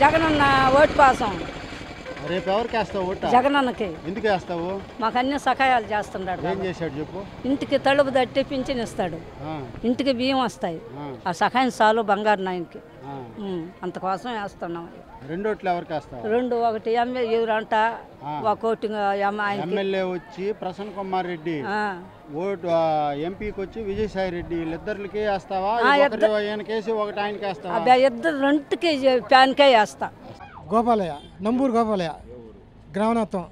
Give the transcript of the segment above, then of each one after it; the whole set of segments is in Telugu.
జగనన్న ఓటు కోసం. రేపు ఎవరికి వేస్తావు ఓటు? జగనన్నకి. ఎందుకు వేస్తావు? మాకు అన్ని సహాయాలు చేస్తున్నాడు. ఏం చేశాడు చెప్పు? ఇంటికి తలుపు తట్టి పింఛన్ ఇస్తాడు, ఇంటికి బియ్యం వస్తాయి. ఆ సహాయం చాలు బంగారు నాయనకి. అంతకోసం వేస్తున్నాం. రెండు ఓట్లు ఎవరికి వేస్తావు? రెండు, ఒకటి ఎవరంట ఒకటి ఎమ్మెల్యే వచ్చి ప్రసన్న కుమార్ రెడ్డి, ఓటు ఎంపీకి వచ్చి విజయసాయి రెడ్డి, వీళ్ళిద్దరికి వేస్తావా? కేసి ఒకటి ఆయనకి వేస్తావా? ఇద్దరు రెండుకి ప్యాన్కే వేస్తా. గోపాలయ్య, నంబూరు గోపాలయ్య, గ్రామనాథం.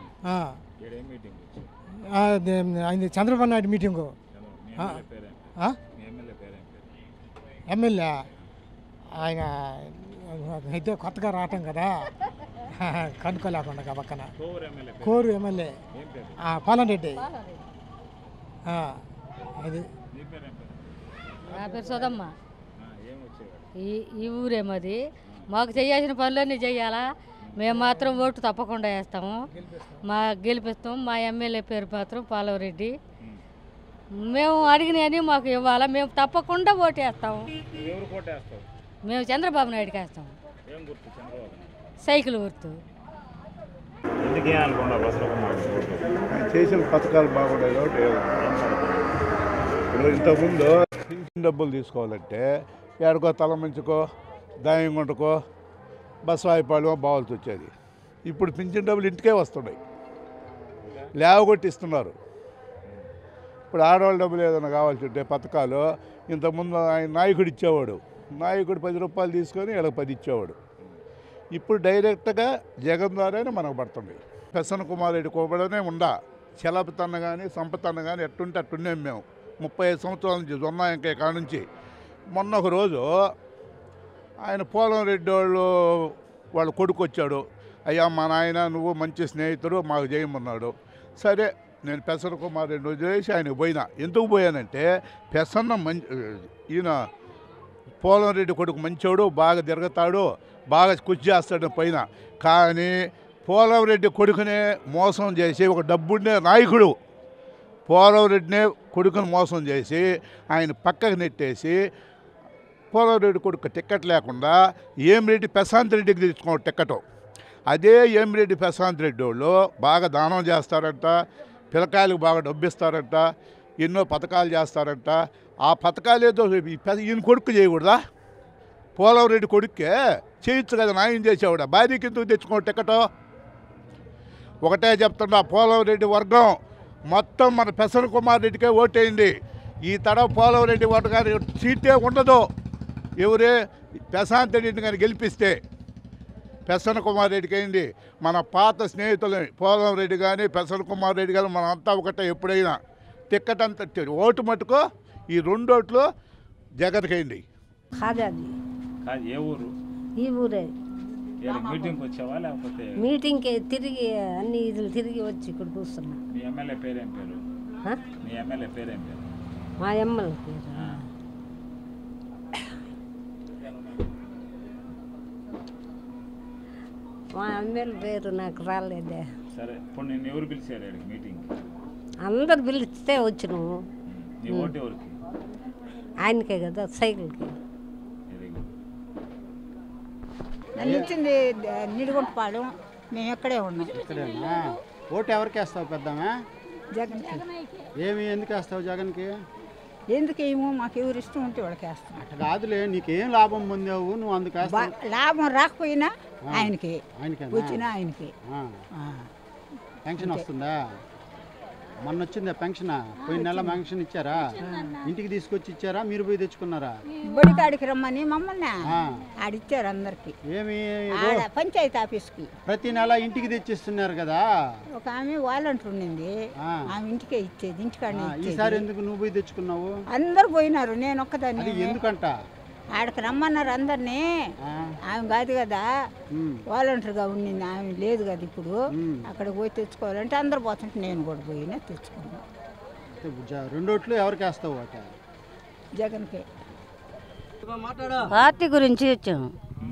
ఆయన చంద్రబాబు నాయుడు మీటింగు. ఎమ్మెల్యే ఆయన అయితే కొత్తగా రావటం కదా, కనుక్కోలేకుండా పక్కన. కోరు ఎమ్మెల్యే పాలన్ రెడ్డి. అది నా పేరు సోదమ్మ. ఈ ఊరేమది. మాకు చేయాల్సిన పనులన్నీ చేయాలా. మేము మాత్రం ఓటు తప్పకుండా వేస్తాము, గెలిపిస్తాము. మా ఎమ్మెల్యే పేరు మాత్రం పాలవరెడ్డి. మేము అడిగినవి మాకు ఇవ్వాలా. మేము తప్పకుండా ఓటు వేస్తాము. మేము చంద్రబాబు నాయుడుకి వేస్తాము. సైకిల్ గుర్తు. చేసిన పథకాలు బాగున్నాయి కాబట్టి. ఇప్పుడు ఇంతకుముందు పింఛన్ డబ్బులు తీసుకోవాలంటే ఎక్కడికో తలమంచుకో, దాయంగుంటకో, బస్వాయిపాళెమో బావాల్సి వచ్చేది. ఇప్పుడు పింఛన్ డబ్బులు ఇంటికే వస్తున్నాయి, లేవగొట్టి ఇస్తున్నారు. ఇప్పుడు ఆడవాళ్ళ డబ్బులు ఏదైనా కావాల్సి ఉంటే పథకాలు ఇంతకుముందు ఆయన నాయకుడు ఇచ్చేవాడు. నాయకుడు 10 రూపాయలు తీసుకొని వీళ్ళకి 10 ఇచ్చేవాడు. ఇప్పుడు డైరెక్ట్గా జగన్ ద్వారానే మనకు పడుతుంది. ప్రసన్న కుమార్ రెడ్డి కోబడనే ఉండా. చలపతన్న కానీ సంపతన్న కానీ ఎట్టుంటే అట్టున్నాం మేము 35 సంవత్సరాల నుంచి జొన్నాయంకే కాడ నుంచి. మొన్న ఒక రోజు ఆయన పోలం రెడ్డి వాళ్ళ కొడుకు వచ్చాడు. అయ్యా మా నాయన నువ్వు మంచి స్నేహితుడు, మాకు చేయమన్నాడు. సరే నేను ప్రసన్న కుమార్ రెడ్డి వదిలేసి ఆయనకు పోయినా. ఎందుకు పోయానంటే ప్రసన్న ఈయన పోలం రెడ్డి కొడుకు మంచోడు, బాగా తిరుగుతాడు, బాగా కృషి చేస్తాడు పైన. కానీ పోలం రెడ్డి కొడుకునే మోసం చేసి ఒక డబ్బుండే నాయకుడు పోలం రెడ్డినే కొడుకుని మోసం చేసి ఆయన పక్కకు నెట్టేసి పోలం రెడ్డి కొడుకు టికెట్ లేకుండా ఏమిరెడ్డి ప్రశాంత్ రెడ్డికి తెచ్చుకున్నాడు టికెట్. అదే ఏమిరెడ్డి ప్రశాంత్ రెడ్డి వాళ్ళు బాగా దానం చేస్తారంట, పిల్లకాయలకు బాగా డబ్బిస్తారంట, ఎన్నో పథకాలు చేస్తారంట. ఆ పథకాలు ఏదో ఈయన కొడుకు చేయకూడదా? పోలం రెడ్డి కొడుక్కే చేయొచ్చు కదా, న్యాయం చేసేవాడు. భార్యకి ఎందుకు తెచ్చుకోండి టికెట్? ఒకటే చెప్తున్నా, పోలం రెడ్డి వర్గం మొత్తం మన ప్రసన్న కుమార్ రెడ్డికే ఓటేయండి. ఈ తడవ పోలం రెడ్డి గారి సీటే ఉండదు. ఎవరే ప్రశాంత్ రెడ్డిని కానీ గెలిపిస్తే ప్రసన్న కుమార్ రెడ్డికి అయింది. మన పాత స్నేహితులు పోలం రెడ్డి కానీ ప్రసన్న కుమార్ రెడ్డి కానీ మనం అంతా ఒకటే. ఎప్పుడైనా టికెట్ అంతా ఓటు మటుకు ఈ 2 ఓట్లు జగన్కి అయింది. ఏ ఊరు? ఈ ఊరే. మీటింగ్కి తిరిగి అన్ని ఇదులు తిరిగి వచ్చి ఇక్కడ కూర్చున్నా. మీ ఎమ్మెల్యే పేరేం పేరు? మీ ఎమ్మెల్యే పేరేం పేరు? మా ఎమ్మెల్యే పేరు మా ఎమ్మెల్యే పేరు నాకు రాలేదే. సరే, ఇప్పుడు నేను ఎవరు పిలిచారు మీటింగ్? అందరు పిలిస్తే వచ్చి నువ్వు. నీ ఓటు ఎవరికి? ఆయనకే కదా, సైకిల్కి. నన్ను ఇచ్చింది నిడుగుంటపాలెం. మేము ఎక్కడే ఉన్నాం. ఇక్కడేనా? ఓటు ఎవరికి వేస్తావు పెద్దమ్మా? జగన్కి. ఏమి ఎందుకు వేస్తావు జగన్కి? ఎందుకేమో మాకు ఎవరు ఇష్టం ఉంటే వాళ్ళకి వేస్తాం. అట్లా కాదులే, నీకేం లాభం పొందావు నువ్వు అందుకు వేస్తావు? లాభం రాకపోయినా ఆయనకి, వచ్చినా ఆయనకి. పెన్షన్ వస్తుందా? మొన్న వచ్చిందా పెన్షన్? పోయిన నెల పెన్షన్ ఇచ్చారా? ఇంటికి తీసుకొచ్చి ఇచ్చారా, మీరు పోయి తెచ్చుకున్నారా? బడికాడికి రమ్మని మమ్మల్ని ఆడిచ్చారు అందరికి. ఏమి పంచాయతీ ఆఫీస్కి ప్రతి నెల ఇంటికి తెచ్చిస్తున్నారు కదా. ఒక ఆమె వాలంటీర్ ఉండింది, ఆమె ఇంటికే ఇచ్చేది, ఇంటికాడనే. ఈసారి ఎందుకు నువ్వు పోయి తెచ్చుకున్నావు? అందరు పోయినారు, నేను ఒక్కదాన్ని. ఎందుకంట? ఆడకి రమ్మన్నారు అందరినీ. ఆమె కాదు కదా వాలంటీర్గా ఉండింది, ఆమె లేదు కదా ఇప్పుడు. అక్కడికి పోయి తెచ్చుకోవాలంటే అందరు పోతుంటే నేను కూడా పోయినా తెచ్చుకున్నా. 2 ఓట్లు ఎవరికి వేస్తావు? అట జగన్కే. పార్టీ గురించి వచ్చాము.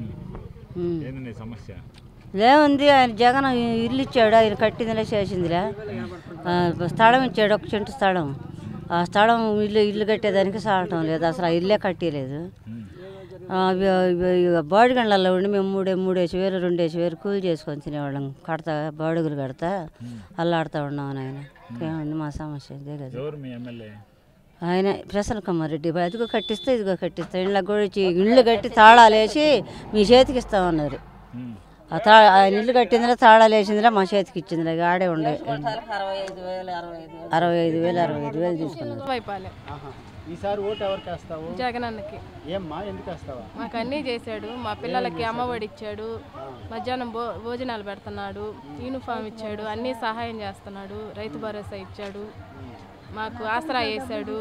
సమస్య ఏముంది, ఆయన జగన్ ఇల్లు ఇచ్చాడు, ఆయన కట్టిందిలే చేసిందిలే. స్థలం ఇచ్చాడు, 1 సెంటు స్థలం. ఆ స్థలం ఇల్లు కట్టేదానికి సాగటం లేదు, అసలు ఆ ఇల్లే కట్టలేదు. బాడిగండ్లలో ఉండి మేము 3,000 2,000 కూలి చేసుకొని తినేవాళ్ళం. కడతా బాడుగులు కడతా అల్లాడుతూ ఉన్నాం నాయన. ఏమండి మా సమస్య ఇదే కదా. ఎవరు మీ ఎమ్మెల్యే? ఆయన ప్రసన్న కుమార్ రెడ్డి. అదిగో కట్టిస్తే ఇదిగో కట్టిస్తా, ఇళ్ళకి కూడా ఇళ్ళు కట్టి తాళాలు వేసి మీ చేతికి ఇస్తామన్నారు. ఆయన ఇల్లు కట్టిందిరా, తాళాలు వేసిందిరా, మా చేతికి ఇచ్చిందిరా. ఆడే ఉండే 65,000 తీసుకున్నారు. ఈసారి ఓటు ఎవరికి వేస్తావు? జగనన్నకి. ఏమ్మా ఎందుకు వేస్తావా? మాకు అన్నీ చేశాడు. మా పిల్లలకి అమ్మఒడి ఇచ్చాడు, మధ్యాహ్నం భోజనాలు పెడుతున్నాడు, యూనిఫామ్ ఇచ్చాడు, అన్నీ సహాయం చేస్తున్నాడు, రైతు భరోసా ఇచ్చాడు, మాకు ఆసరా వేసాడు,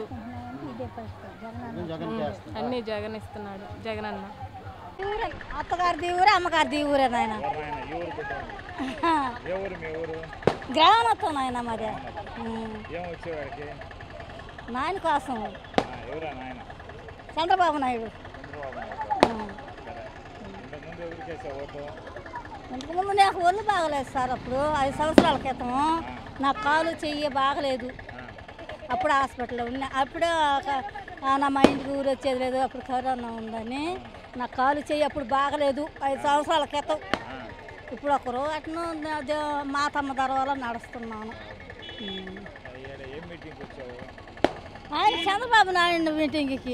అన్నీ జగన్ ఇస్తున్నాడు. జగనన్న అత్తగారిది ఊరే అమ్మగారిది ఊరే నాయన. గ్రామం మొత్తం నాయన మరి నాయన కోసం చంద్రబాబు నాయుడు. ఇంతకుముందు నాకు ఒళ్ళు బాగలేదు సార్. అప్పుడు 5 సంవత్సరాల క్రితం నాకు కాలు చెయ్యి బాగలేదు. అప్పుడు హాస్పిటల్లో ఉన్నా. అప్పుడు నా మా ఇంటికి ఊరు వచ్చేది లేదు. అప్పుడు కరోనా ఉందని నా కాలు చెయ్యి అప్పుడు బాగలేదు 5 సంవత్సరాల క్రితం. ఇప్పుడు ఒకరు అట్ను మాతమ్మ దర్వాలో నడుస్తున్నాను. ఆయన చంద్రబాబు నాయుడు మీటింగ్కి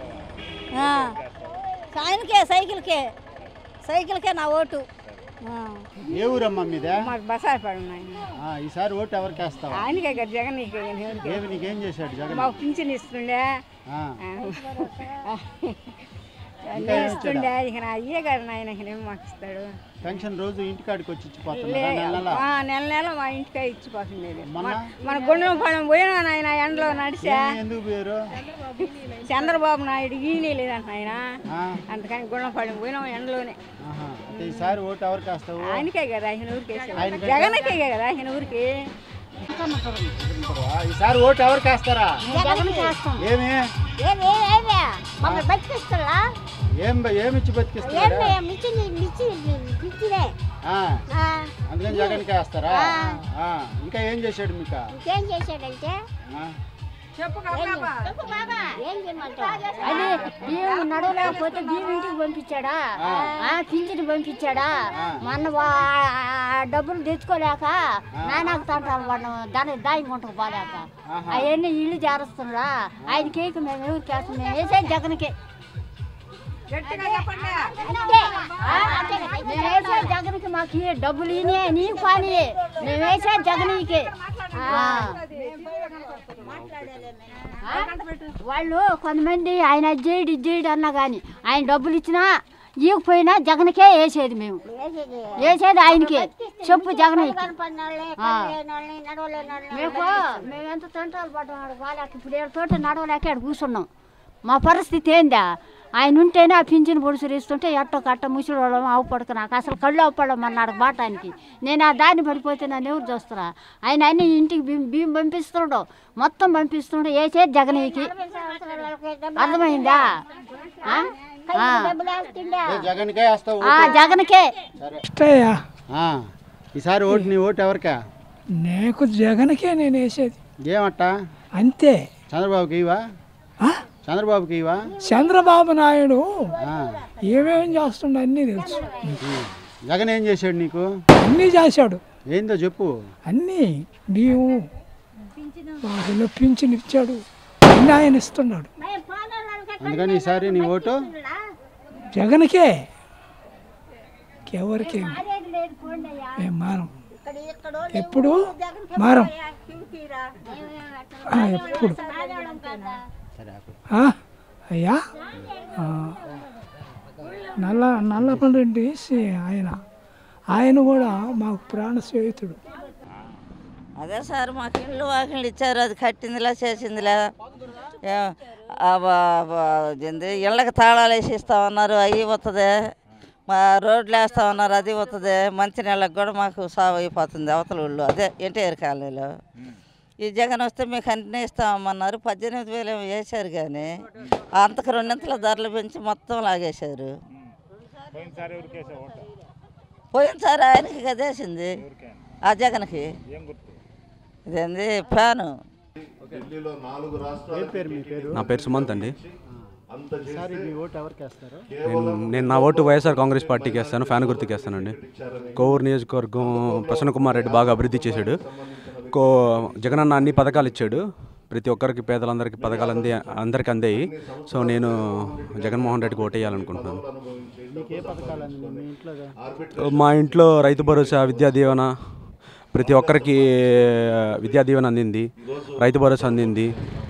ఆయనకే సైకిల్కే నా ఓటు. ఏ ఊరమ్మా మీద? మాకు బసాయిపడు. ఈసారి ఓటు ఎవరికి వేస్తావు? ఆయనకే కదా, జగన్. నీకేం చేశాడు జగన్? మాకు పింఛన్ ఇస్తుండే ఇస్తుండే. ఇక అయ్యే కదా నాయన మాకు ఇస్తాడు. పెన్షన్ రోజు ఇంటికాడికి వచ్చి ఇచ్చిపోతున్నారా? నెల నెల మా ఇంటికే ఇచ్చిపోతుంది. మన గుండెం పడం పోయినా నాయన ఎండలో నడిచా. ఎందుకు పోయారు? చంద్రబాబు నాయుడు ఈయన లేదంట ఆయన, అందుకని గుండెం పడం పోయినాం ఎండలోనే. ఈసారి ఓటు ఎవరికి వేస్తావు? ఆయనకే కదా, ఆయన ఊరికి జగన్కే కదా, ఆయన ఊరికి. ఈసారి ఓటు ఎవరికి వేస్తారా? ఏమి ఏమిచ్చి బతికిస్తారా? అందుకని జగన్కి వేస్తారా? ఇంకా ఏం చేశాడు మీకు? ఏం చేశాడంటే అది బియ్యం నడవలేకపోతే బియ్యం ఇంటికి పంపించాడా, పింఛను పంపించాడా, మొన్న డబ్బులు తెచ్చుకోలేక నానాకు తంటాలు పడడం దాని గుంటకు పోలేక అవన్నీ ఇల్లు చేరుస్తున్నారా. ఆయన కేక్ మేము ఎవరికి వేస్తాం? మేము వేసేది జగన్కే. మేమేసే జగన్కి మాకు డబ్బులు ఇనే నీకు పని, మేమేసే జగన్కి. వాళ్ళు కొంతమంది ఆయన ఇజ్జేయడు అన్నా కానీ ఆయన డబ్బులు ఇచ్చినా ఇవ్వకపోయినా జగన్కే వేసేది. మేము వేసేది ఆయనకే. చెప్పు జగన్. మేము ఎంత తంటాలు పడ్డాం వాళ్ళకి. ఇప్పుడు ఏడుతోటి నడవలేక ఇక్కడ కూర్చున్నాం. మా పరిస్థితి ఏందా? ఆయన ఉంటేనే ఆ పింఛను పొడుసులు ఇస్తుంటే ఎట్టో కట్ట ముసిలోళ్ళం ఆవు పడుకు. నాకు అసలు కళ్ళు అవ్వడమన్నాడు బాటానికి. నేను ఆ దాన్ని పడిపోతే నన్ను ఎవరు చూస్తున్నా? ఆయన అన్ని ఇంటికి బియ్యం పంపిస్తుండో మొత్తం పంపిస్తుండో వేసేది జగన్కి. అర్థమైందా? జగన్కే. ఈసారి ఓటు నీ ఓటు ఎవరికా? నాకు జగన్కే నేను వేసేది. ఏమట్ట? అంతే. చంద్రబాబుకి ఇవా? చంద్రబాబుకి ఇవా? చంద్రబాబు నాయుడు ఏమేం చేస్తుండ అన్నీ తెలుసు. జగన్ ఏం చేశాడు నీకు? అన్నీ చేశాడు. ఏందో చెప్పు. అన్నీ బియ్యం వాటిలో పింఛను ఇచ్చాడు, అన్నీ ఆయన ఇస్తున్నాడు. అందుకని ఈసారి నీ ఓటు జగన్కే. ఎవరికి మేము మారం, ఎప్పుడు మారం. ఎప్పుడు అయ్యా నల్లపల్లి ఆయన కూడా మాకు ప్రాణ స్నేహితుడు. అదే సార్ మాకు ఇళ్ళు వాకిళ్ళు ఇచ్చారు, అది కట్టిందిలా చేసిందిలా. ఇళ్ళకి తాళాలు వేసి ఇస్తామన్నారు, అవి వస్తుంది. మా రోడ్లు వేస్తామన్నారు, అది వస్తుంది. మంచినీళ్ళకి కూడా మాకు సాగు అయిపోతుంది అవతల ఊళ్ళు. అదే ఎన్టీఆర్ కాలనీలో. ఈ జగన్ వస్తే మీకు అన్నీ ఇస్తామన్నారు. 18,000 వేశారు కానీ అంతకు 2 ధరలు పెంచి మొత్తం లాగేశారు. పోయినసారి ఆయనకి కదేసింది, ఆ జగన్కి. ఇదేంది ఫ్యాను. నా పేరు సుమంత్ అండి. ఈసారి మీ ఓటు ఎవరికి వేస్తారు? నేను నా ఓటు వైఎస్ఆర్ కాంగ్రెస్ పార్టీకి వేస్తాను, ఫ్యాన్ గుర్తుకి వేస్తానండి. కోవూరు నియోజకవర్గం ప్రసన్న కుమార్ రెడ్డి బాగా అభివృద్ధి చేశాడు. జగనన్న అన్ని పథకాలు ఇచ్చాడు, ప్రతి ఒక్కరికి పేదలందరికీ పథకాలు అందరికీ అందాయి. సో నేను జగన్మోహన్ రెడ్డికి ఓటు వేయాలనుకుంటున్నాను. మా ఇంట్లో రైతు భరోసా, విద్యా దీవెన, ప్రతి ఒక్కరికి విద్యా దీవెన అందింది, రైతు భరోసా అందింది.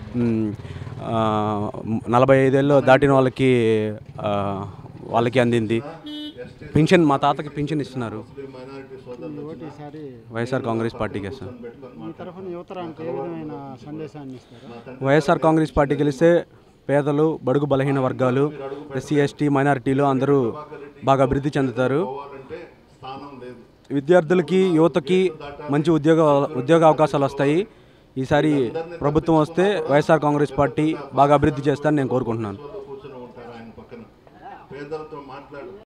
45 ఏళ్ళు దాటిన వాళ్ళకి అందింది. పింఛన్ మా తాతకి పింఛన్ ఇస్తున్నారు. వైఎస్ఆర్ కాంగ్రెస్ పార్టీకి వేస్తాను. వైఎస్ఆర్ కాంగ్రెస్ పార్టీ గెలిస్తే పేదలు, బడుగు బలహీన వర్గాలు, ఎస్సీ ఎస్టీ మైనారిటీలు అందరూ బాగా అభివృద్ధి చెందుతారు. విద్యార్థులకి, యువతకి మంచి ఉద్యోగ అవకాశాలు వస్తాయి. ఈసారి ప్రభుత్వం వస్తే వైఎస్ఆర్ కాంగ్రెస్ పార్టీ బాగా అభివృద్ధి చేస్తారని నేను కోరుకుంటున్నాను.